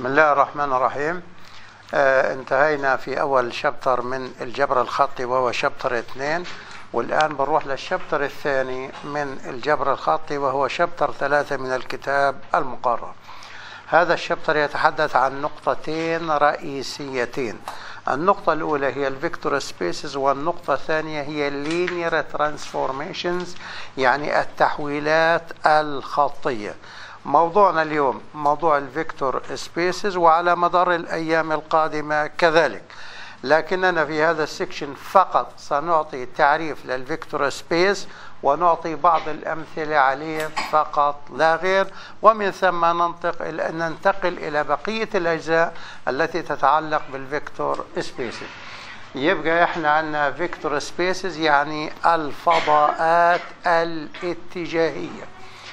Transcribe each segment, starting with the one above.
بسم الله الرحمن الرحيم. انتهينا في أول شابتر من الجبر الخطي وهو شابتر 2، والآن بنروح للشابتر الثاني من الجبر الخطي وهو شابتر 3 من الكتاب المقرر. هذا الشابتر يتحدث عن نقطتين رئيسيتين. النقطة الأولى هي الفيكتور سبيسز، والنقطة الثانية هي اللينير ترانسفورميشنز، يعني التحويلات الخطية. موضوعنا اليوم موضوع الفيكتور سبيسز، وعلى مدار الأيام القادمة كذلك، لكننا في هذا السكشن فقط سنعطي تعريف للفيكتور سبيس ونعطي بعض الأمثلة عليه فقط لا غير، ومن ثم ننتقل إلى بقية الأجزاء التي تتعلق بالفيكتور سبيسز. يبقى احنا عندنا فيكتور سبيسز يعني الفضاءات الاتجاهية.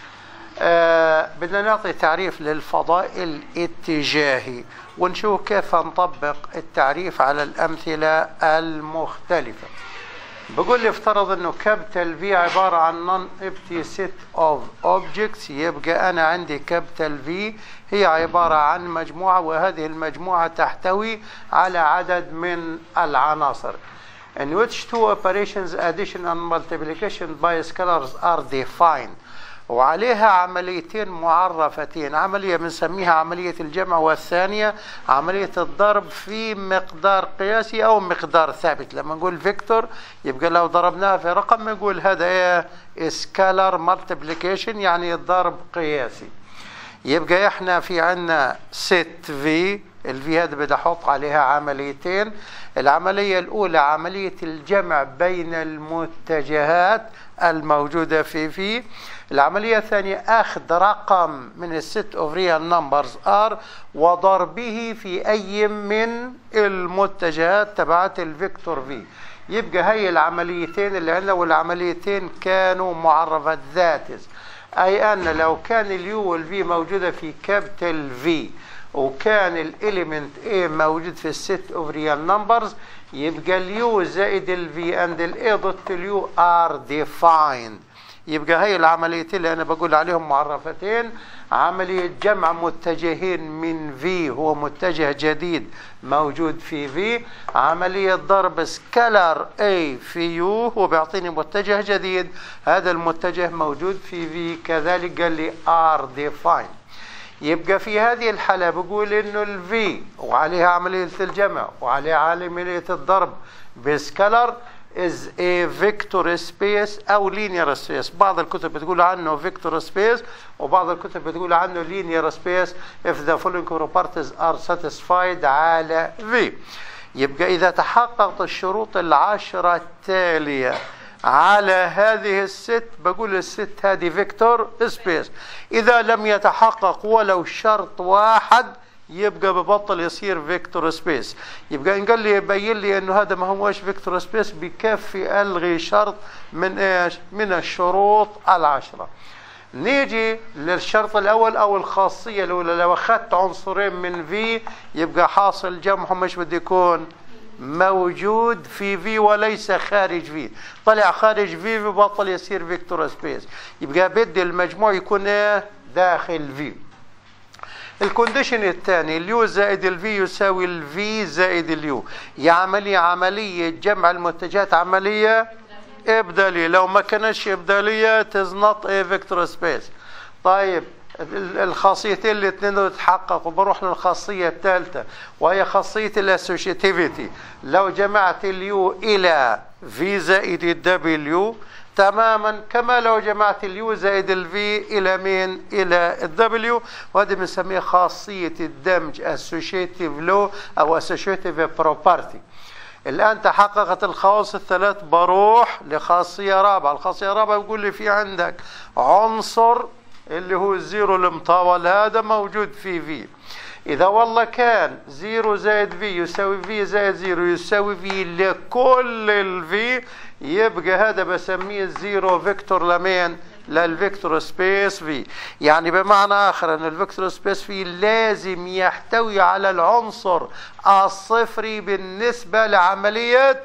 بدنا نعطي تعريف للفضاء الاتجاهي ونشوف كيف نطبق التعريف على الأمثلة المختلفة. بقول لي افترض انه كابيتال في عبارة عن non-empty set of objects، يبقى انا عندي كابيتال في هي عبارة عن مجموعة، وهذه المجموعة تحتوي على عدد من العناصر in which two operations addition and multiplication by scalars are defined، وعليها عمليتين معرفتين، عملية بنسميها عملية الجمع، والثانية عملية الضرب في مقدار قياسي أو مقدار ثابت. لما نقول فيكتور يبقى لو ضربناها في رقم نقول هذا سكالر مالتيبليكيشن، يعني ضرب قياسي. يبقى احنا في عندنا ست في، الفي هذا بدي احط عليها عمليتين. العملية الأولى عملية الجمع بين المتجهات الموجودة في العملية الثانية أخذ رقم من الست اوف ريال نمبرز R وضربه في أي من المتجهات تبعت الفيكتور في. يبقى هي العمليتين اللي عندنا، والعمليتين كانوا معرفة ذاتز، أي أن لو كان اليو والفي موجودة في كابيتال في وكان الإليمنت A موجود في الست اوف ريال نمبرز، يبقى اليو زائد الفي اند الاي ضد اليو ار ديفايند. يبقى هي العمليتين اللي انا بقول عليهم معرفتين: عملية جمع متجهين من في، هو متجه جديد موجود في في، عملية ضرب سكالر A في يو هو بيعطيني متجه جديد، هذا المتجه موجود في في كذلك، قال لي ار ديفايند. يبقى في هذه الحالة بقول انه الفي وعليها عملية الجمع وعليها عملية الضرب بسكالر is a vector space او linear space. بعض الكتب بتقول عنه vector space وبعض الكتب بتقول عنه linear space if the following properties are satisfied على V. يبقى إذا تحققت الشروط العشرة التالية على هذه الست بقول الست هذه فيكتور سبيس. إذا لم يتحقق ولو شرط واحد يبقى ببطل يصير فيكتور سبيس. يبقى إن قال لي يبين لي إنه هذا ما هوش فيكتور سبيس بكفي ألغي شرط من إيش؟ من الشروط العشرة. نيجي للشرط الأول أو الخاصية الأولى. لو أخذت عنصرين من في يبقى حاصل جمعهم مش بده يكون موجود في في وليس خارج في. طلع خارج في ببطل يصير فيكتور سبيس. يبقى بدي المجموع يكون داخل في. الكونديشن الثاني اليو زائد الفي يساوي الفي زائد اليو، يعني عملية جمع المتجهات عملية إبدالية. لو ما كانتش إبدالية تزنط فيكتور سبيس. طيب الخاصيتين الاثنين دول تتحققوا، بروح للخاصية الثالثة وهي خاصية الاسوشيتيفيتي. لو جمعت اليو إلى في زائد الدبليو تماما كما لو جمعت اليو زائد الفي الى مين؟ الى الدبليو، وهذه بنسميها خاصيه الدمج اسوشيتيف لو او اسوشيتيف بروبرتي. الان تحققت الخواص الثلاث، بروح لخاصيه رابعه. الخاصيه الرابعه بيقول لي في عندك عنصر اللي هو الزيرو المطاول، هذا موجود في إذا والله كان 0 زائد في يساوي في زائد 0 يساوي في لكل الفي، يبقى هذا بسميه الزيرو فيكتور لمين؟ للفيكتور سبيس في. يعني بمعنى آخر أن الفيكتور سبيس في لازم يحتوي على العنصر الصفري بالنسبة لعملية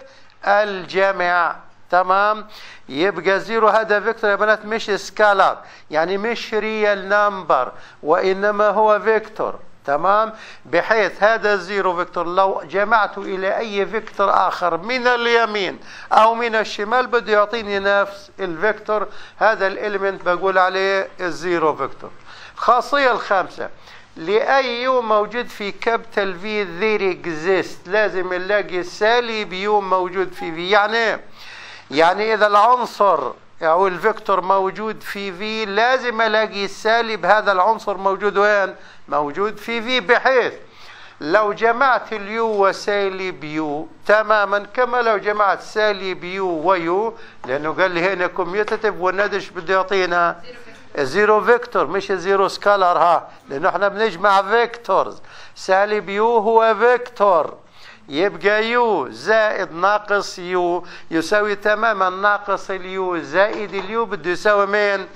الجمع. تمام؟ يبقى زيرو هذا فيكتور يا بنات مش سكالر، يعني مش ريال نمبر، وإنما هو فيكتور. تمام، بحيث هذا الزيرو فيكتور لو جمعته إلى أي فيكتور آخر من اليمين أو من الشمال بده يعطيني نفس الفيكتور. هذا الإليمنت بقول عليه الزيرو فيكتور. الخاصية الخامسة، لأي يو موجود في كابيتال في there exist، لازم نلاقي سالب يو موجود في في. يعني ايه؟ يعني إذا العنصر أو الفيكتور موجود في في لازم ألاقي سالب هذا العنصر موجود وين؟ موجود في في، بحيث لو جمعت اليو وسالب يو تماما كما لو جمعت سالب يو ويو، لأنه قال لي هنا كوميوتاتيف والندش بده يعطينا زيرو فيكتور مش زيرو سكالر، ها، لأنه احنا بنجمع فيكتورز. سالب يو هو فيكتور، يبقى يو زائد ناقص يو يساوي تماما ناقص اليو زائد اليو بده يساوي مين؟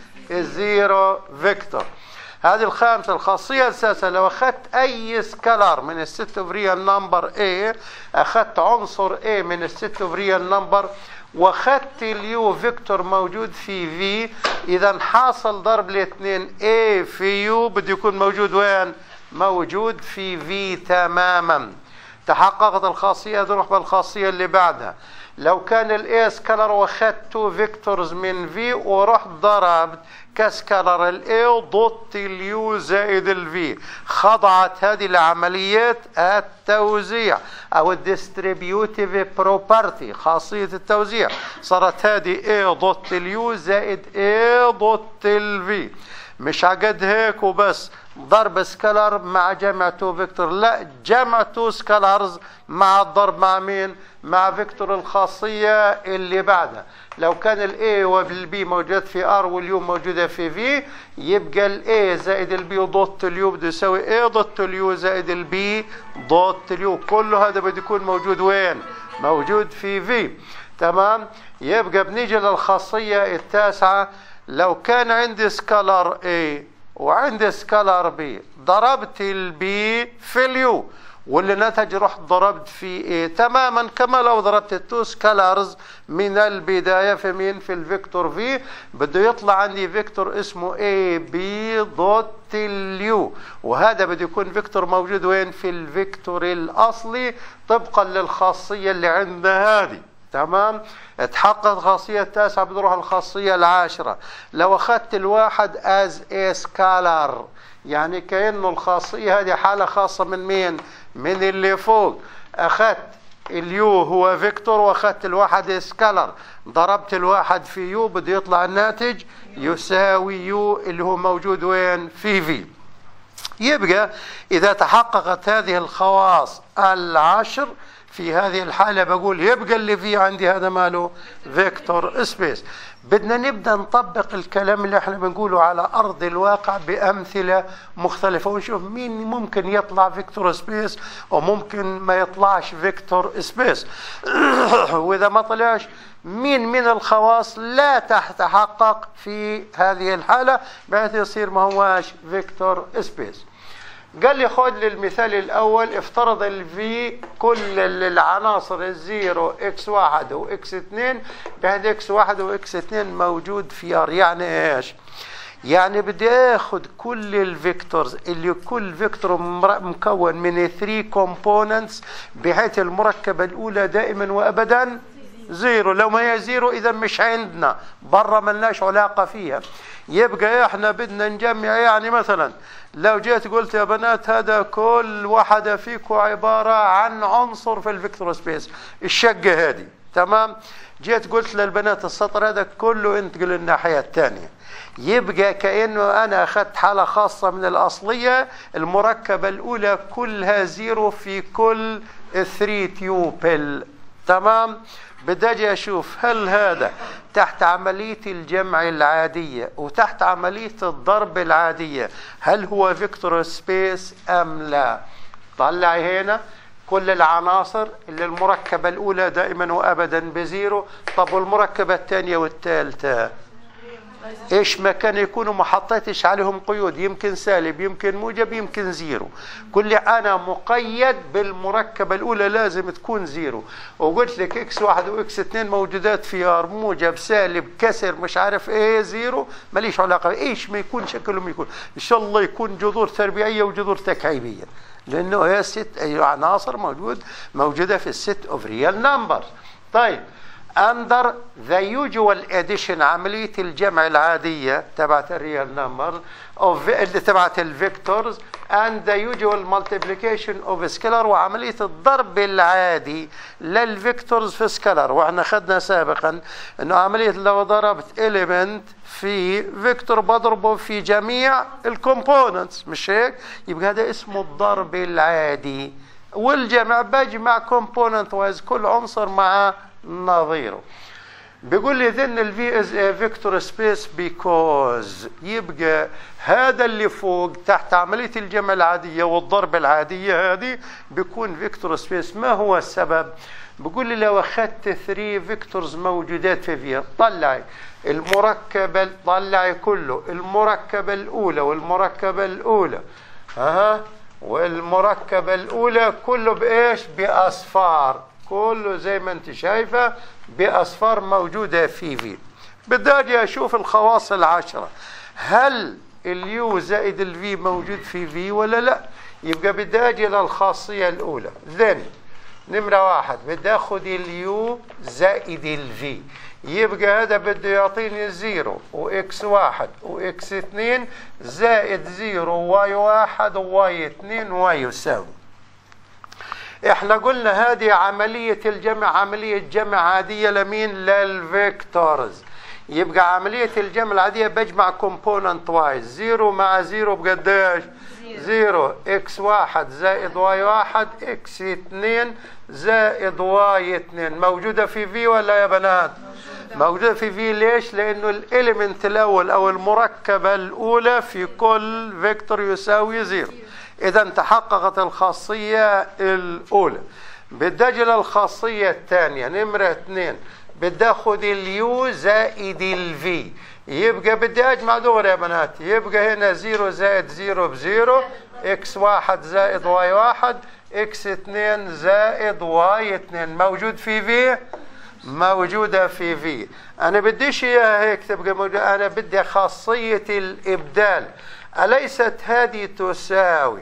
الزيرو فيكتور. هذه الخامسة. الخاصية السادسة، لو أخذت أي سكالر من الست اوف ريال نمبر A، أخذت عنصر A من الست اوف ريال نمبر واخذت اليو فيكتور موجود في في، إذا حاصل ضرب الاثنين A في يو بده يكون موجود وين؟ موجود في في تماما. تحققت الخاصية. نروح بالخاصية اللي بعدها. لو كان الاي سكالر واخدت تو فيكتورز من في ورحت ضربت كسكالر الاي ضدت اليو زائد الفي، خضعت هذه لعملية التوزيع او الديستريبيوتيف بروبرتي، خاصية التوزيع. صارت هذه اي ضدت اليو زائد اي ضدت الفي. مش عقد هيك وبس ضرب سكالر مع جمع تو فيكتور، لا، جمع تو سكالرز مع الضرب مع مين؟ مع فيكتور الخاصية اللي بعدها. لو كان الاي والبي موجود في ار واليو موجودة في في، يبقى الاي زائد البي ضد اليو بده يساوي اي ضد اليو زائد البي ضد اليو. كله هذا بده يكون موجود وين؟ موجود في في. تمام. يبقى بنيجي للخاصية التاسعة. لو كان عندي سكالر A وعندي سكالر B، ضربت البي في اليو واللي نتج رحت ضربت في A تماما كما لو ضربت التو سكالرز من البداية في مين؟ في الفيكتور في. بده يطلع عندي فيكتور اسمه A B ضد اليو، وهذا بده يكون فيكتور موجود وين؟ في الفيكتور الأصلي طبقا للخاصية اللي عندنا هذه. تمام. تحققت الخاصية التاسعة. بنروح الخاصية العاشرة. لو أخذت الواحد as a scalar، يعني كأنه الخاصية هذه حالة خاصة من مين؟ من اللي فوق. أخذت اليو هو فيكتور واخذت الواحد سكالر، ضربت الواحد في يو بده يطلع الناتج يساوي يو اللي هو موجود وين؟ في في. يبقى إذا تحققت هذه الخواص العشر في هذه الحالة بقول يبقى اللي فيه عندي هذا ماله؟ فيكتور سبيس. بدنا نبدأ نطبق الكلام اللي احنا بنقوله على أرض الواقع بأمثلة مختلفة ونشوف مين ممكن يطلع فيكتور سبيس وممكن ما يطلعش فيكتور سبيس. وإذا ما طلعش مين من الخواص لا تتحقق في هذه الحالة بحيث يصير ما هواش فيكتور سبيس. قال لي خذ للمثال الأول. افترض الفي كل العناصر الزيرو اكس واحد واكس اثنين بحيث اكس واحد واكس اثنين موجود في ار. يعني ايش؟ يعني بدي اخذ كل الفيكتورز اللي كل فيكتور مكون من 3 كومبوننتس بحيث المركبة الأولى دائما وأبدا زيرو. لو ما هي زيرو إذا مش عندنا، برا ملناش علاقة فيها. يبقى احنا بدنا نجمع. يعني مثلا لو جيت قلت يا بنات هذا كل واحدة فيكم عبارة عن عنصر في الفيكتور سبيس، الشقة هذه، تمام. جيت قلت للبنات السطر هذا كله انتقل الناحية الثانية، يبقى كأنه أنا أخذت حالة خاصة من الأصلية. المركبة الأولى كلها زيرو في كل 3 تيوبل، تمام. بدي اجي اشوف هل هذا تحت عملية الجمع العادية وتحت عملية الضرب العادية هل هو فيكتور سبيس ام لا. طلعي هنا كل العناصر اللي المركبة الاولى دائما وابدا بزيرو. طب والمركبة الثانية والثالثة ايش ما كان يكونوا ما حطيتش عليهم قيود، يمكن سالب يمكن موجب يمكن زيرو. كل انا مقيد بالمركبه الاولى لازم تكون زيرو، وقلت لك اكس واحد واكس اثنين موجودات في ار، موجب سالب كسر مش عارف ايه زيرو، ماليش علاقه ايش ما يكون شكلهم يكون، ان شاء الله يكون جذور تربيعيه وجذور تكعيبيه، لانه هي ست عناصر موجوده في الست اوف ريال نمبر. طيب under the usual addition عملية الجمع العادية تبعت الريال نمبر اللي تبعت الفيكتورز and the usual multiplication of scalar وعملية الضرب العادي للفيكتورز في سكالر. واحنا خدنا سابقا انه عملية لو ضربت element في فيكتور بضربه في جميع الكومبوننتس، مش هيك؟ يبقى هذا اسمه الضرب العادي. والجمع بجمع كومبوننت وايز كل عنصر مع نظيره. بيقول لي then الفي از فيكتور سبيس بيكوز، يبقى هذا اللي فوق تحت عمليه الجمع العاديه والضرب العاديه هذه بيكون فيكتور سبيس. ما هو السبب؟ بيقول لي لو اخذت 3 فيكتورز موجودات في في، طلعي المركبه، طلعي كله المركبه الاولى والمركبه الاولى والمركبه الاولى كله بايش؟ باصفار، كله زي ما انت شايفه باصفار موجوده في في. بدي اجي اشوف الخواص العشره، هل اليو زائد الفي موجود في في ولا لا؟ يبقى بدي اجي للخاصيه الاولى. ذن نمره واحد بدي اخذ اليو زائد الفي، يبقى هذا بده يعطيني 0 واكس 1 واكس 2 زائد 0 واي 1 وواي 2 واي يساوي. احنا قلنا هذه عملية الجمع عملية جمع عادية لمين؟ للفيكتورز. يبقى عملية الجمع العادية بجمع كومبوننت وايز، 0 مع 0 بقديش؟ 0 اكس 1 زائد واي 1 اكس 2 زائد واي 2. موجودة في في ولا يا بنات؟ موجودة في في. ليش؟ لأنه الإليمنت الأول أو المركبة الأولى في كل فيكتور يساوي 0. إذا تحققت الخاصية الأولى. بدي أجي للخاصية الثانية نمرة 2، بدي أخذ اليو زائد الفي، يبقى بدي أجمع دغري يا بنات، يبقى هنا 0 زائد 0 بزيرو، اكس 1 زائد واي 1 اكس 2 زائد واي 2. موجود في في؟ موجودة في في. أنا بديش إياها هيك تبقى موجودة، أنا بدي خاصية الإبدال. أليست هذه تساوي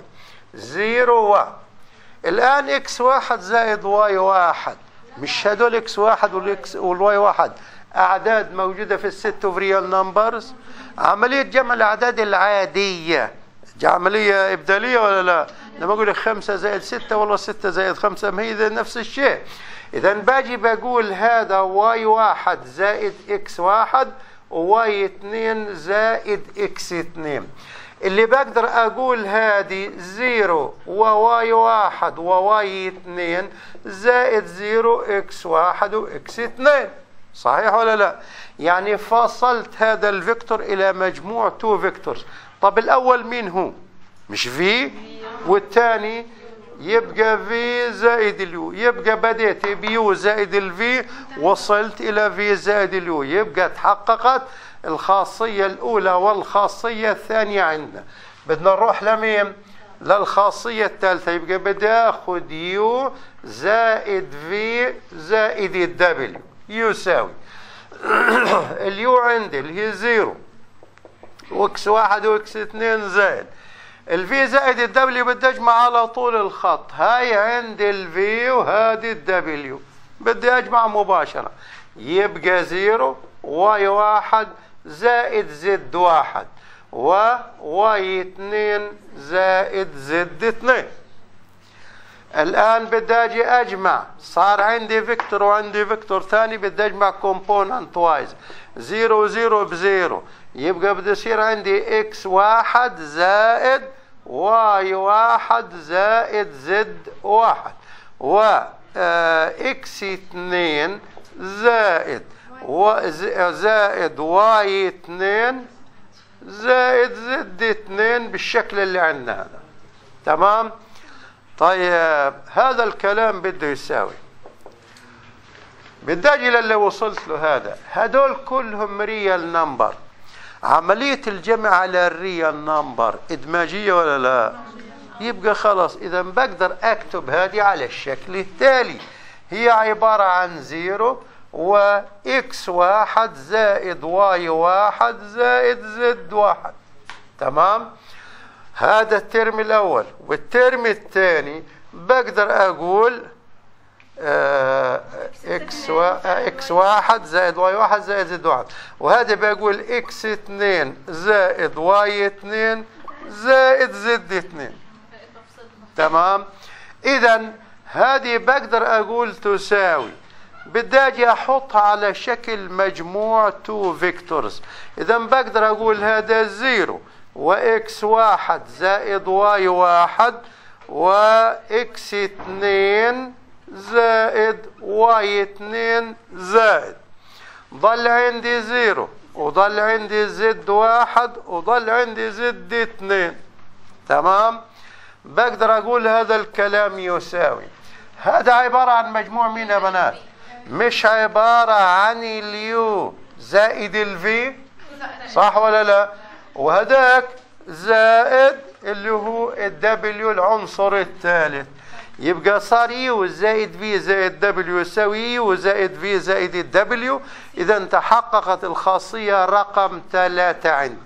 0 و الآن اكس 1 زائد واي 1، مش هدول اكس 1 والاكس والواي 1 أعداد موجودة في الست اوف ريال نمبرز؟ عملية جمع الأعداد العادية عملية إبدالية ولا لا؟ لما أقول لك 5 زائد 6 والله 6 زائد 5 ما هي نفس الشيء. إذا باجي بقول هذا واي 1 زائد اكس 1 وواي 2 زائد اكس 2. اللي بقدر أقول هذه 0 وواي 1 وواي 2 زائد 0 اكس 1 واكس 2. صحيح ولا لا؟ يعني فصلت هذا الفيكتور إلى مجموع 2 فيكتورز. طب الأول مين هو؟ مش في؟ والثاني يبقى في زائد اليو، يبقى بديت بيو زائد الفي وصلت إلى في زائد اليو، يبقى تحققت الخاصية الأولى والخاصية الثانية عندنا. بدنا نروح لمين؟ للخاصية الثالثة. يبقى بدي أخذ يو زائد في زائد الدبليو يساوي اليو عندي اللي هي 0 واكس 1 واكس 2 زائد الفي زائد الدبليو. بدي اجمع على طول الخط، هاي عندي الفي وهذه الدبليو، بدي اجمع مباشرة. يبقى 0 واي 1 زائد زد 1 وواي 2 زائد زد 2. الآن بدي أجي أجمع، صار عندي فيكتور وعندي فيكتور ثاني، بدي أجمع كومبوننت وايز 0 0 بزيرو، يبقى بدي يصير عندي اكس 1 زائد واي 1 زائد زد 1 و اكس 2 زائد واي 2 زائد زد 2 بالشكل اللي عندنا هذا. تمام؟ طيب هذا الكلام بده يساوي، بدي اجي للي وصلت له هذا، هدول كلهم ريال نمبر. عملية الجمع على الريال نمبر إدماجية ولا لا؟ يبقى خلاص إذا بقدر أكتب هذه على الشكل التالي، هي عبارة عن 0 وX1 زائد Y1 زائد Z1. تمام؟ هذا الترم الأول. والترم الثاني بقدر أقول X1 زائد Y1 زائد Z1، وهذا بقول X2 زائد Y2 زائد Z2. تمام؟ إذا هذه بقدر أقول تساوي، بدي أجي أحطها على شكل مجموع 2 فيكتورز. إذا بقدر أقول هذا 0 وX1 زائد Y1 وX2 زائد Y2 زائد، ضل عندي 0 وضل عندي Z1 وضل عندي Z2. تمام؟ بقدر أقول هذا الكلام يساوي، هذا عبارة عن مجموع مين يا بنات؟ مش عبارة عن اليو زائد الفي، صح ولا لا؟ وهذاك زائد اللي هو الدبليو العنصر الثالث، يبقى صار يو زائد في زائد دبليو يساوي يو زائد في زائد الدبليو. إذا تحققت الخاصية رقم 3 عندي.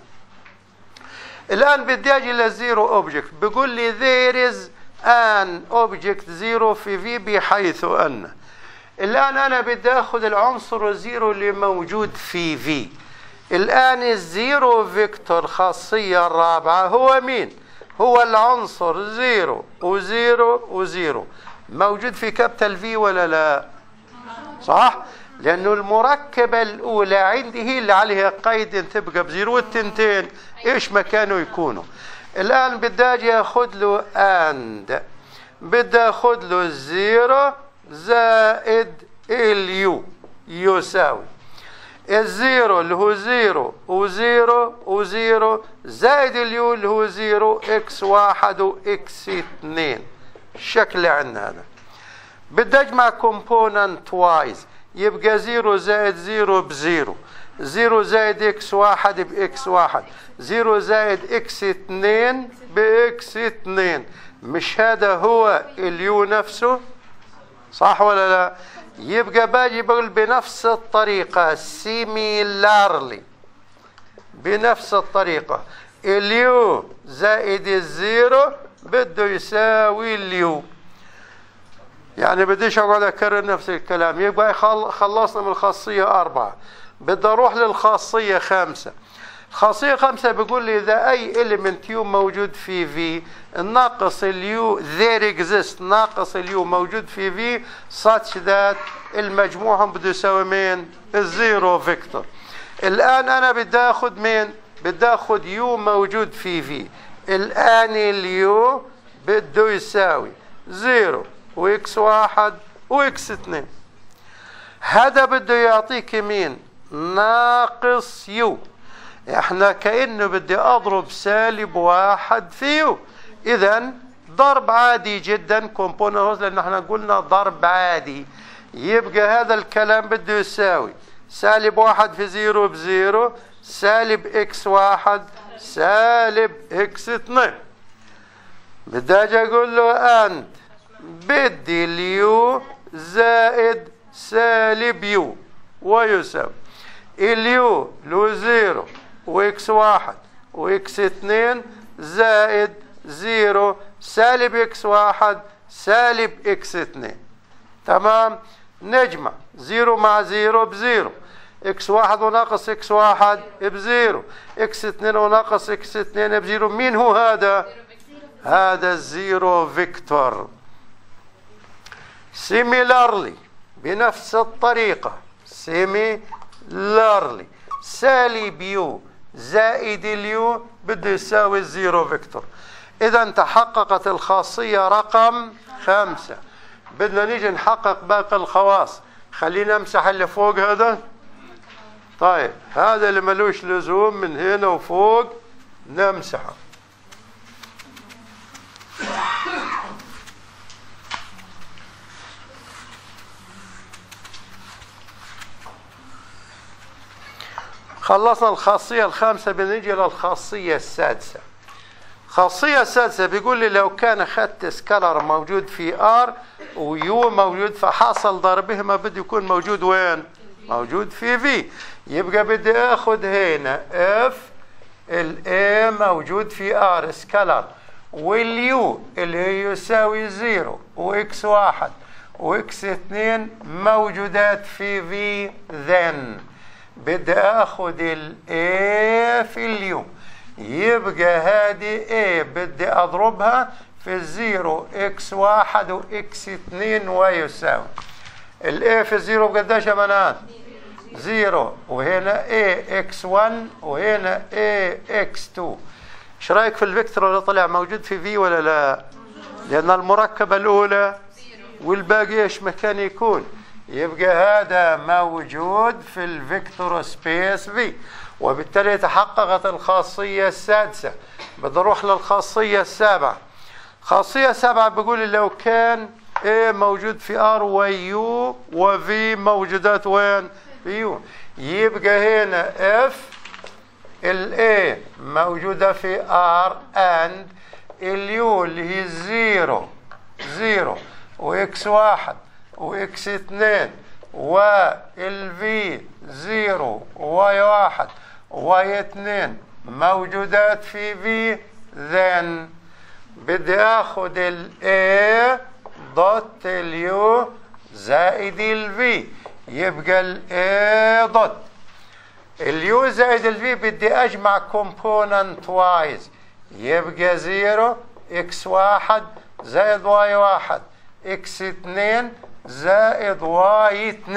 الآن بدي أجي للزيرو أوبجكت، بيقول لي there is an object zero في في بحيث أن. الآن أنا بدي أخذ العنصر الزيرو اللي موجود في في. الآن الزيرو فيكتور خاصية الرابعة هو مين؟ هو العنصر 0 و0 و0 موجود في كابيتال في ولا لا؟ صح؟ لأنه المركبة الأولى عندي هي اللي عليها قيد تبقى بزيرو، والتنتين إيش مكانه يكونوا. الآن بدي أجي أخذ له أند، بدي أخذ له 0 زائد اليو يساوي الزيرو اللي هو 0 و0 و0 زائد اليو اللي هو 0 X1 و X2. الشكل عندنا هذا بدي أجمع كومبوننت وايز، يبقى 0 زائد 0 ب0، 0 زائد X1 بX1، 0 زائد X2 بX2. مش هذا هو اليو نفسه؟ صح ولا لا؟ يبقى باجي بقول بنفس الطريقة similarly، بنفس الطريقة اليو زائد الزيرو بده يساوي اليو. يعني بديش اقعد اكرر نفس الكلام. يبقى خلصنا من الخاصية 4، بدي اروح للخاصية 5. الخاصية 5 بيقول لي إذا أي element يو موجود في في الناقص اليو there exists ناقص اليو موجود في في such that المجموعهم بده يساوي مين؟ الزيرو فيكتور. الآن أنا بدي أخذ مين؟ بدي أخذ يو موجود في في. الآن اليو بده يساوي 0 وX1 وX2. هذا بده يعطيك مين؟ ناقص يو. احنا كأنه بدي اضرب -1 فيه. اذا ضرب عادي جدا كومبوننت، لان احنا قلنا ضرب عادي. يبقى هذا الكلام بده يساوي -1 في 0 ب0 سالب X1 سالب X2. بدي اجي اقول له انت بدي اليو زائد سالب يو ويساوي اليو له 0 وX1 وX2 زائد 0 سالب X1 سالب X2. تمام؟ نجمع 0 مع 0 ب0، X1 وناقص X1 ب0، X2 وناقص X2 ب0. مين هو هذا؟ هذا الزيرو فيكتور. similarly بنفس الطريقة similarly سالب يو زائد اليو بده يساوي الزيرو فيكتور. إذا تحققت الخاصية رقم 5. بدنا نيجي نحقق باقي الخواص. خلينا نمسح اللي فوق هذا. طيب هذا اللي ملوش لزوم من هنا وفوق نمسحه. خلصنا الخاصية الخامسة، بنيجي للخاصية السادسة. الخاصية السادسة بيقول لي لو كان أخذت سكالر موجود في R ويو موجود، فحاصل ضربهما بده يكون موجود وين؟ موجود في V. يبقى بدي اخذ هنا F ال A موجود في R سكالر، واليو اللي هي يساوي 0 وX1 وX2 موجودات في V. then بدي اخذ ال A في اليو، يبقى هذه A بدي اضربها في الزيرو X1 وX2 ويساوي ال A في الزيرو بقداش يا بنات؟ 0، وهنا AX1 وهنا AX2. ايش رايك في الفيكتور اللي طلع موجود في V ولا لا؟ لان المركبة الاولى والباقي ايش مكان يكون؟ يبقى هذا موجود في الفيكتور سبيس V، وبالتالي تحققت الخاصية السادسة. بدي اروح للخاصية السابعة. الخاصية السابعة بيقول لو كان A موجود في R ويو وV موجودات وين؟ في U، يبقى هنا F ال A موجودة في R and ال U اللي هي 0 وX1 وX2 وال V 0 وY1 وY2 موجودات في V. then بدي اخذ ال A دوت ال U زائد ال V، يبقى ال A دوت ال U زائد ال V بدي اجمع كومبوننت وايز، يبقى 0 X1 زائد Y1 X2 زائد Y2.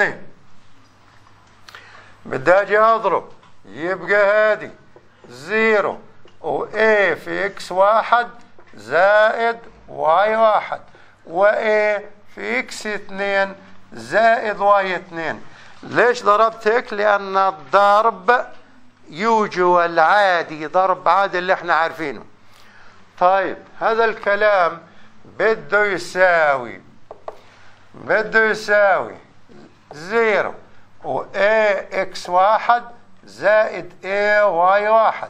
بدي اجي اضرب، يبقى هذه 0 و A في X1 زائد Y1 و A في X2 زائد Y2. ليش ضربت هيك؟ لأن الضرب يوجو العادي ضرب عادي اللي احنا عارفينه. طيب هذا الكلام بده يساوي 0 و AX1 زائد AY1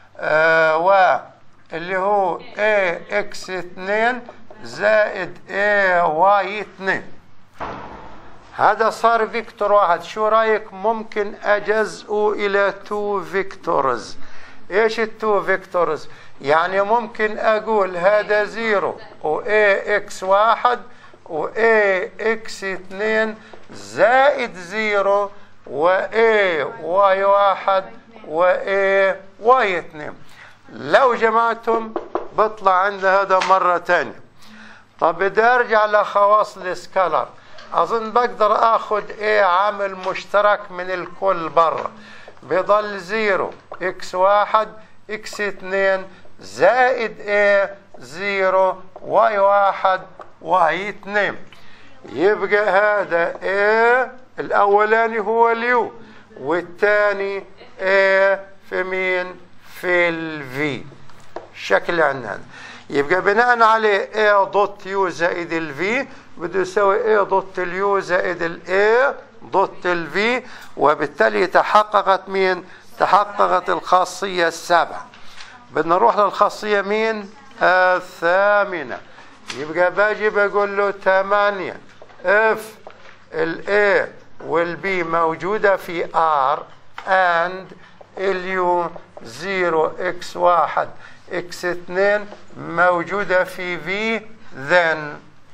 واللي هو AX2 زائد AY2. هذا صار فيكتور واحد. شو رايك ممكن اجزئه الى 2 فيكتورز؟ ايش ال 2 فيكتورز؟ يعني ممكن اقول هذا 0 و AX1 و AX2 زائد 0 و AY1 و AY2. لو جمعتم بطلع عندنا هذا مرة تانية. طب بدي ارجع لخواص السكالر. اظن بقدر اخذ A عامل مشترك من الكل برا، بضل 0 X1 X2 زائد A 0 Y1 Y2. يبقى هذا A الاولاني هو اليو والثاني A في مين؟ في الفي. الشكل عندنا يبقى بناء عليه A دوت يو زائد الفي بده يساوي A دوت اليو زائد ال A دوت الفي، وبالتالي تحققت مين؟ تحققت الخاصية السابعة. بدنا نروح للخاصية مين؟ الثامنة. يبقى باجي بقول له 8 F ال A وال B موجودة في R and ال U 0 X1 X2 موجودة في V. then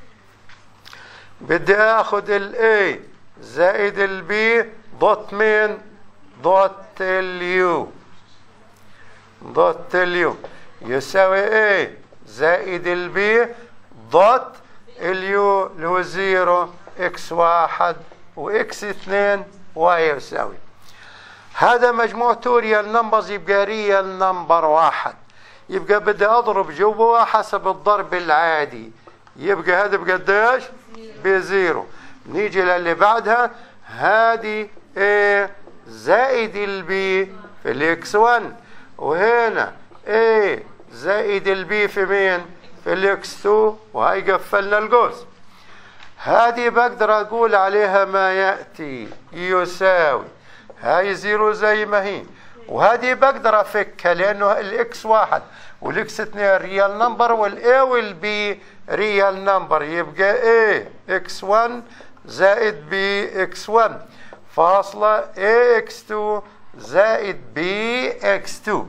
بدي اخذ ال A زائد ال B دوت مين؟ دوت ال U. دوت ال U يساوي A زائد ال B دوت ال U اللي هو 0 X1 و X2 ويساوي. هذا مجموعته ريال نمبرز، يبقى ريال نمبر واحد. يبقى بدي اضرب جوه حسب الضرب العادي، يبقى هذا بقداش؟ بزيرو. نيجي للي بعدها، هذه A زائد البي في الاكس 1، وهنا A زائد البي في مين؟ في الاكس 2، وهي قفلنا القوس. هذه بقدر اقول عليها ما يأتي يساوي هاي زيرو زي ما هي، وهذه بقدر افكها لانه الاكس واحد والاكس 2 ريال نمبر والاي والبي ريال نمبر، يبقى اي اكس 1 زائد بي اكس 1 فاصلة اي اكس 2 زائد بي اكس 2.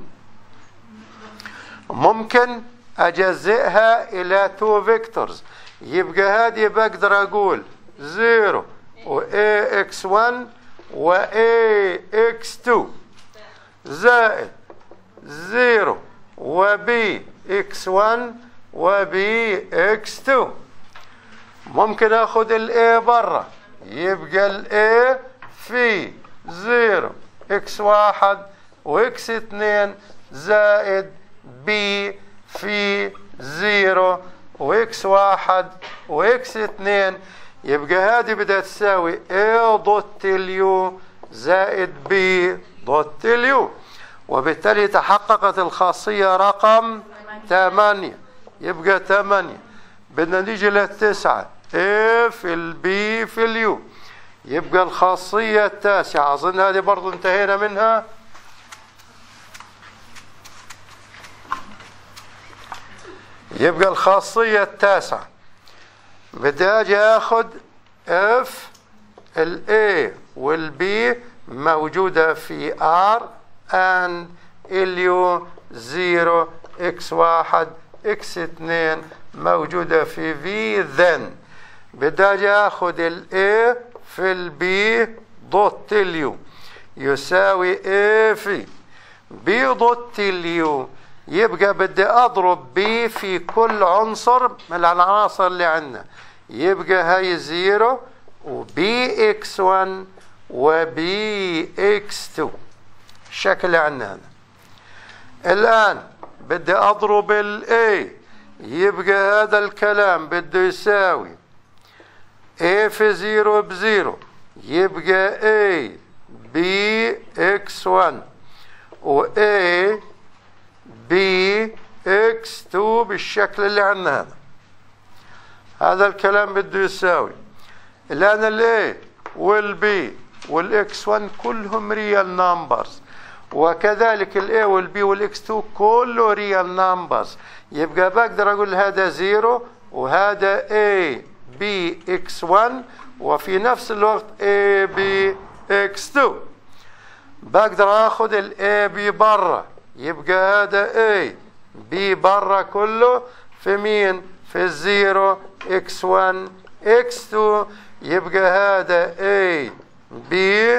ممكن اجزئها الى 2 فيكتورز، يبقى هذه بقدر اقول 0 و ax1 و ax2 زائد 0 و bx1 و bx2. ممكن اخذ ال a برا، يبقى ال a في 0 x1 و x2 زائد b في 0 وx1 وx2، يبقى هذه بدها تساوي a دوت اليو زائد b دوت اليو، وبالتالي تحققت الخاصية رقم 8. يبقى 8 بدنا نيجي للتسعة a في البي في اليو، يبقى الخاصية التاسعة أظن هذه برضو انتهينا منها. يبقى الخاصية التاسعة بدي اجي اخذ اف ال A وال B موجودة في R and اليو 0 x1 x2 موجودة في V. then بدي اجي اخذ ال A في ال B دوت اليو يساوي A في B دوت اليو، يبقى بدي اضرب بي في كل عنصر من العناصر اللي عندنا، يبقى هاي 0 وبي اكس 1 وبي اكس 2 الشكل اللي عندنا هذا. الان بدي اضرب الاي، يبقى هذا الكلام بده يساوي A في 0 ب0 يبقى A بي اكس 1 و A بي اكس 2 بالشكل اللي عندنا هذا. هذا الكلام بده يساوي الان الاي والبي والاكس 1 كلهم ريال نمبرز، وكذلك الاي والبي والاكس 2 كله ريال نمبرز، يبقى بقدر اقول هذا 0 وهذا اي بي اكس 1 وفي نفس الوقت اي بي اكس 2. بقدر اخذ الاي بي برا، يبقى هذا A B برا كله في مين؟ في الزيرو x1 x2، يبقى هذا A B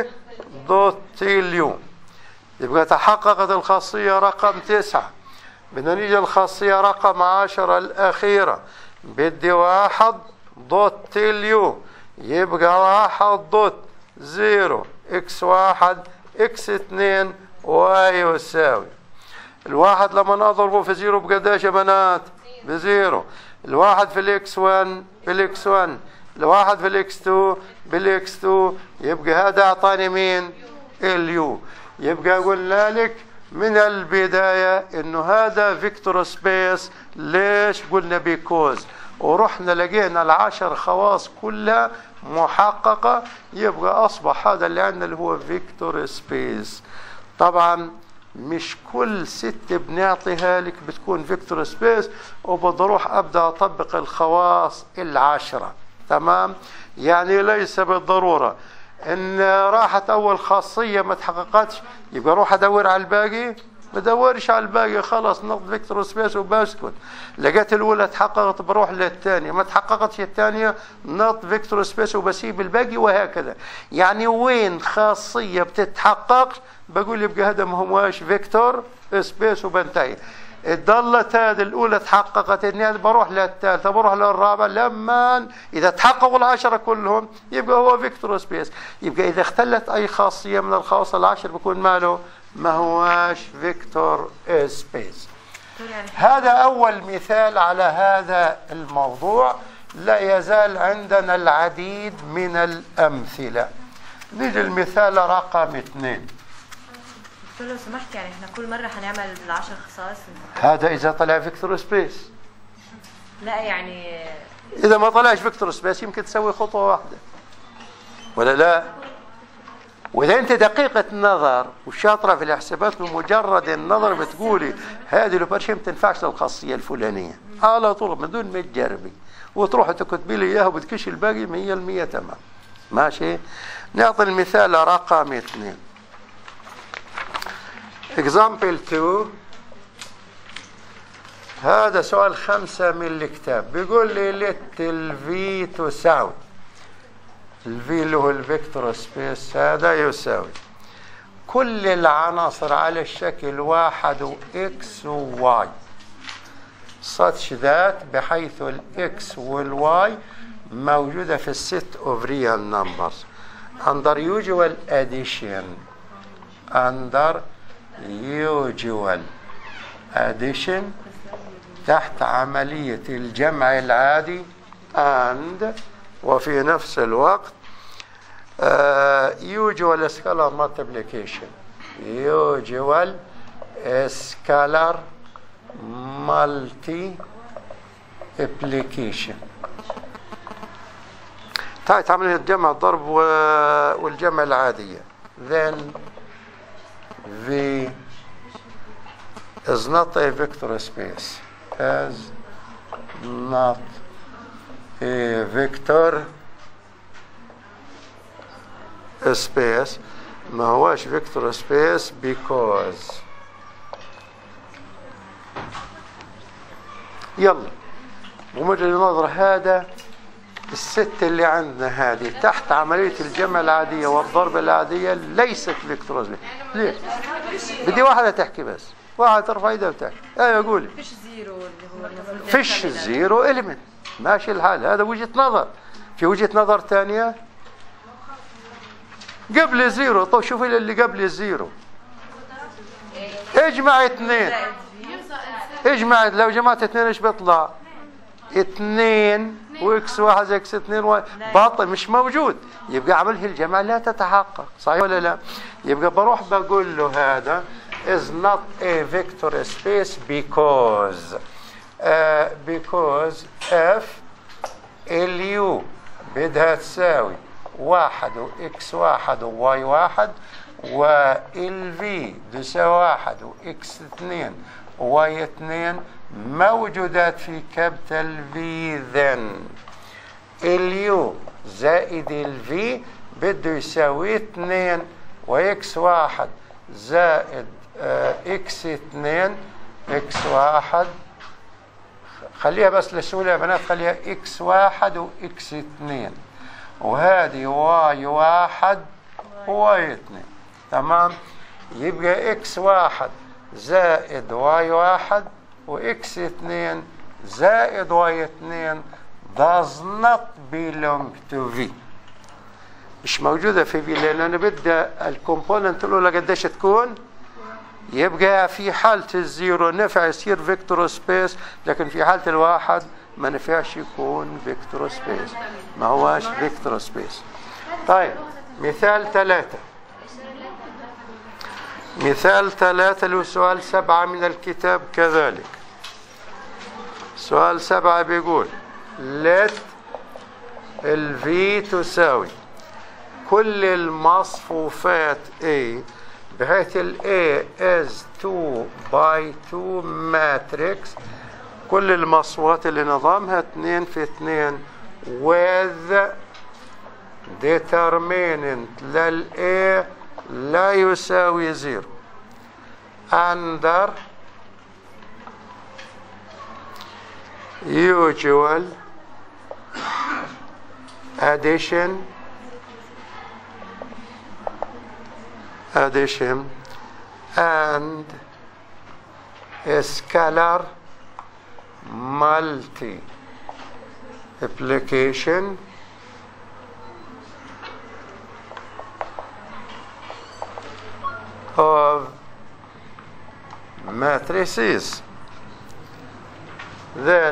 دوت اليو. يبقى تحققت الخاصية رقم 9. بدنا نيجي الخاصية رقم 10 الأخيرة، بدي 1 دوت اليو، يبقى 1 دوت 0 x1 x2 ويساوي الواحد لما اضربه في 0 بقداش يا بنات؟ ب0. الواحد في الاكس 1 بالاكس 1، الواحد في الاكس 2 بالاكس 2، يبقى هذا اعطاني مين؟ اليو. يبقى قلنا لك من البداية انه هذا فيكتور سبيس. ليش؟ قلنا بيكوز، ورحنا لقينا ال10 خواص كلها محققة، يبقى اصبح هذا اللي عندنا اللي هو فيكتور سبيس. طبعا مش كل ست بنعطيها لك بتكون فيكتور سبيس وبدي اروح ابدا اطبق الخواص ال10. تمام؟ يعني ليس بالضروره ان راحت اول خاصيه ما تحققتش يبقى اروح ادور على الباقي، ما ادورش على الباقي، خلاص نقط فيكتور سبيس وبسكت. لقيت الاولى تحققت بروح للثانيه، ما تحققتش الثانيه نقط فيكتور سبيس وبسيب الباقي، وهكذا. يعني وين خاصيه بتتحقق بقول يبقى هذا ما هواش فيكتور سبيس وبنتهي. ضلت هذه الاولى تحققت، الثانيه بروح للثالثه، بروح للرابعه، لما اذا تحققوا ال10 كلهم يبقى هو فيكتور سبيس. يبقى اذا اختلت اي خاصيه من الخواص ال10 بيكون ماله؟ ما هواش فيكتور سبيس. هذا اول مثال على هذا الموضوع. لا يزال عندنا العديد من الامثله. نيجي المثال رقم 2. لو سمحت يعني احنا كل مرة هنعمل ال10 خصائص؟ هذا إذا طلع فيكتور سبيس. لا يعني إذا ما طلعش فيكتور سبيس يمكن تسوي خطوة واحدة ولا لا؟ واذا انت دقيقة النظر وشاطرة في الحسابات بمجرد النظر بتقولي هذه الاوبريشن ما تنفعش للخاصية الفلانية على طول من دون ما تجربي، وتروح تكتبي لي اياها وبتكشي الباقي 100% تمام. ماشي. نعطي المثال رقم 2. example 2. هذا سؤال 5 من الكتاب. بيقول لي let الفي تساوي الفي اللي هو الفيكتور سبيس هذا يساوي كل العناصر على الشكل 1 وإكس وواي such that بحيث الإكس والواي موجودة في الست of real numbers under usual addition تحت عملية الجمع العادي and وفي نفس الوقت usual scalar multiplication usual scalar multiplication تحت عملية الجمع الضرب والجمع العادية. then V is not a vector space not a vector space ما هواش vector space because يلا ومجرد النظر هذا الست اللي عندنا هذه تحت عملية الجمع العادية والضرب العادية ليست فيكتور سبيس. ليه؟ بدي واحدة تحكي بس، واحدة ترفع ايدها وتحكي. ايوه قولي. فيش زيرو اللي هو فيش زيرو إليمنت. ماشي الحال، هذا وجهة نظر. في وجهة نظر ثانية قبل الزيرو. طيب شوفي اللي قبل الزيرو اجمع 2 اجمع. لو جمعت 2 ايش بيطلع؟ 2 واكس 1 زائد اكس 2 باطل مش موجود، يبقى عمله الجمع لا تتحقق. صحيح ولا لا؟ يبقى بروح بقول له هذا is not a vector space because if اليو بدها تساوي 1 واكس 1 وواي 1 والفي تساوي 1 واكس 2 وواي 2 موجودات في كابيتال في then اليو زائد الفي بده يساوي 2 واكس 1 زائد اكس 2 اكس 1 خليها بس للسهوله يا بنات خليها اكس 1 واكس 2 وهذه واي 1 وواي 2 تمام. يبقى اكس 1 زائد واي 1 واكس 2 زائد واي 2 does not belong to V. مش موجودة في V لأن أنا بدي الكومبوننت الأولى قديش تكون. يبقى في حالة الزيرو نفع يصير فيكتور سبيس، لكن في حالة الواحد ما نفعش يكون فيكتور سبيس، ما هواش فيكتور سبيس. طيب مثال 3. مثال 3 اللي هو سؤال 7 من الكتاب كذلك. سؤال 7 بيقول let الفي تساوي كل المصفوفات A بحيث ال A is 2 by 2 matrix كل المصفوفات اللي نظامها 2 في 2 with determinant لل A لا يساوي 0 under usual addition and scalar multiplication of matrices. Then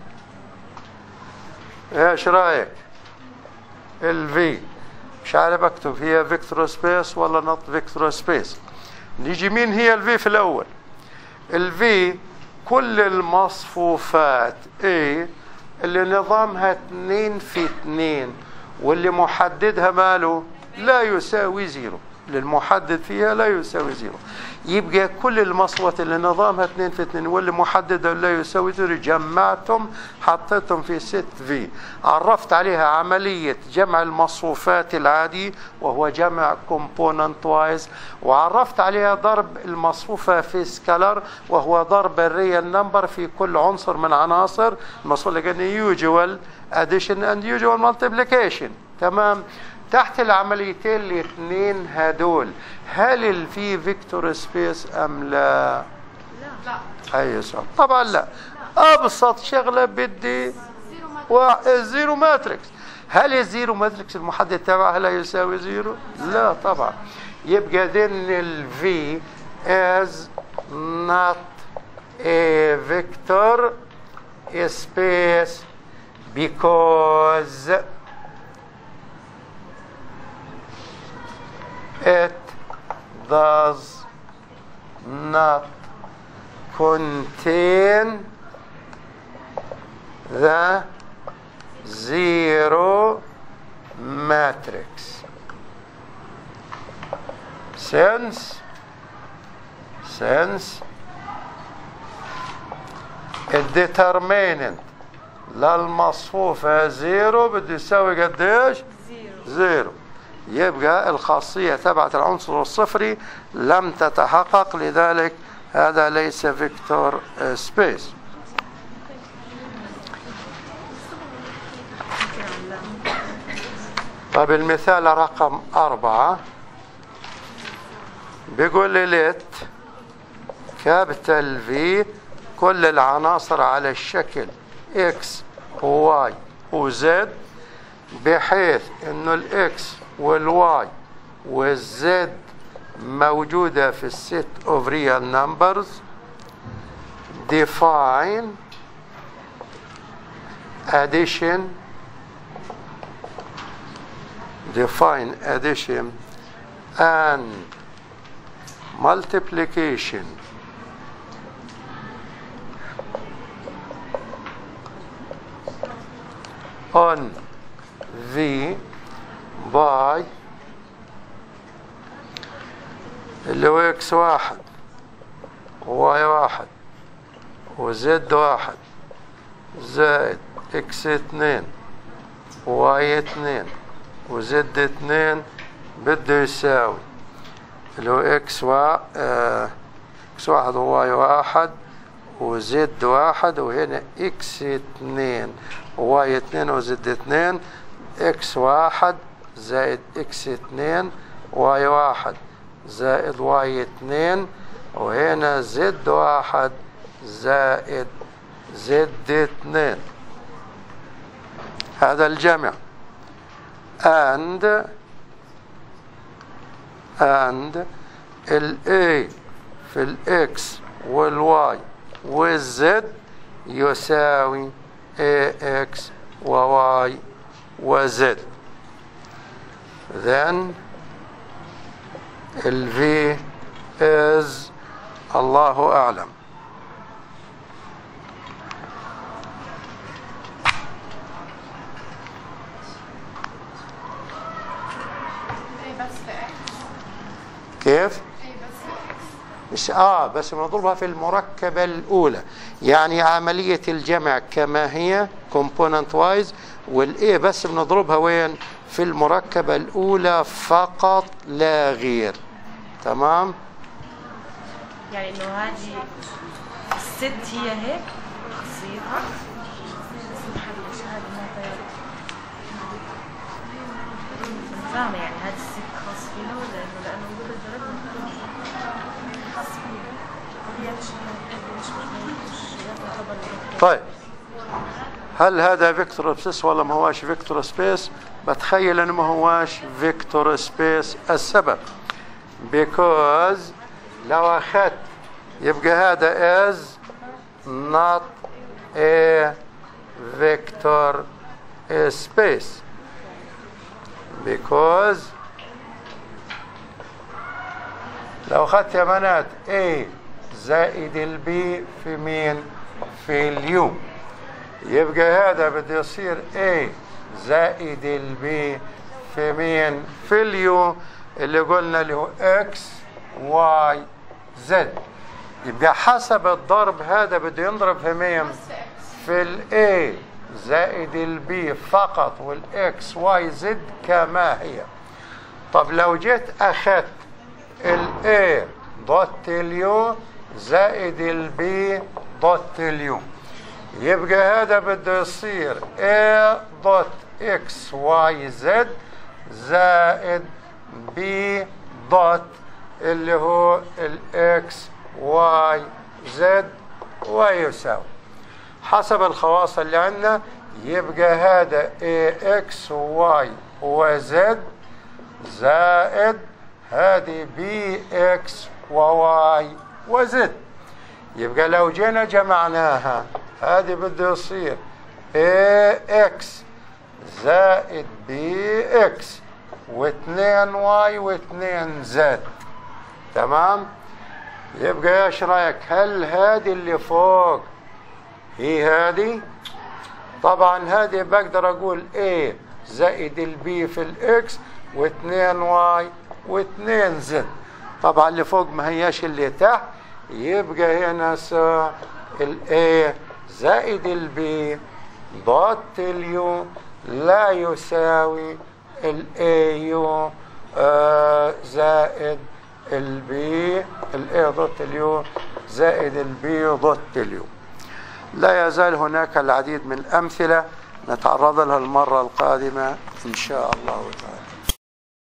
ايش رايك؟ الفي مش عارف اكتب هي فيكتور سبيس ولا نوت فيكتور سبيس. نيجي مين هي الفي في الاول؟ الفي كل المصفوفات A اللي نظامها 2 في 2 واللي محددها ماله لا يساوي زيرو، للمحدد فيها لا يساوي زيرو. يبقى كل المصفوفات اللي نظامها 2 في 2 واللي محددة لا يساوي زيرو جمعتم حطيتهم في ست في، عرفت عليها عملية جمع المصفوفات العادي وهو جمع كومبوننت وايز، وعرفت عليها ضرب المصفوفة في سكالر وهو ضرب الريال نمبر في كل عنصر من عناصر المصفوفة اللي قلنا يوجوال اديشن اند يوجوال مالتيبليكيشن. تمام. تحت العمليتين الاثنين هدول هل في فيكتور سبيس ام لا؟ لا. اي سؤال؟ طبعا لا. ابسط شغله بدي الزيرو ماتريكس. هل الزيرو ماتريكس المحدد تبعها لا يساوي زيرو؟ لا طبعا. يبقى then ال V is not a vector space because it does not contain the zero matrix. Since الديترميننت للمصفوفة زيرو بده يساوي قديش؟ زيرو. يبقى الخاصية تبعت العنصر الصفري لم تتحقق، لذلك هذا ليس فيكتور سبيس. طيب المثال رقم 4 بيقول لي ليت كابيتال في كل العناصر على الشكل X و Y و Z بحيث انه الإكس والواي والزد موجودة في الست of real numbers. define addition and multiplication on V by اللي هو اكس واحد وواي واحد وزد واحد زائد اكس اتنين وواي اتنين وزد اتنين بده يساوي اللي هو اكس واحد وواي واحد وزد واحد، وهنا اكس اتنين وواي اتنين وزد اتنين، اكس واحد زائد اكس اتنين واي واحد زائد واي اتنين، وهنا زد واحد زائد زد اتنين. هذا الجمع. and ال A في ال X وال Y والZ يساوي AX و Y و Z. then ال V is الله أعلم. كيف؟ مش بس بنضربها في المركبة الأولى، يعني عملية الجمع كما هي component wise، والإيه بس بنضربها وين؟ في المركبة الأولى فقط لا غير. تمام؟ يعني إنه هذه الست هي هيك خاصيتها؟ فاهمة يعني هذه الست خاص فيها ولا إنه لأنه وجود الضرب خاص فيها؟ طيب هل هذا فيكتور سبيس ولا ما هواش فيكتور سبيس؟ بتخيل انه ما هواش فيكتور سبيس. السبب because لو اخذت يبقى هذا is not a vector space because لو اخذت يا بنات A زائد البي في مين؟ في اليو، يبقى هذا بده يصير A زائد البي في مين؟ في اليو اللي قلنا اللي هو اكس واي زد. يبقى حسب الضرب هذا بده ينضرب في مين؟ في الاي زائد البي فقط، والاكس واي زد كما هي. طب لو جيت اخذت الاي دوت اليو زائد البي دوت اليو، يبقى هذا بده يصير A دوت اكس واي زد زائد بي دوت اللي هو الاكس واي زد، ويساوي حسب الخواص اللي عندنا. يبقى هذا اكس واي وزد زائد هذه بي اكس وواي وزد. يبقى لو جينا جمعناها هذه بده يصير ax زائد bx و2 y و2 z. تمام؟ يبقى ايش رايك؟ هل هذه اللي فوق هي هذه؟ طبعا هذه بقدر اقول a زائد البي في الاكس و2 y و2 z. طبعا اللي فوق ما هياش اللي تحت، يبقى هنا الاي زائد البي دوت اليو لا يساوي الاي يو زائد البي، الاي دوت اليو زائد البي دوت اليو. لا يزال هناك العديد من الأمثلة نتعرض لها المرة القادمة إن شاء الله تعالى.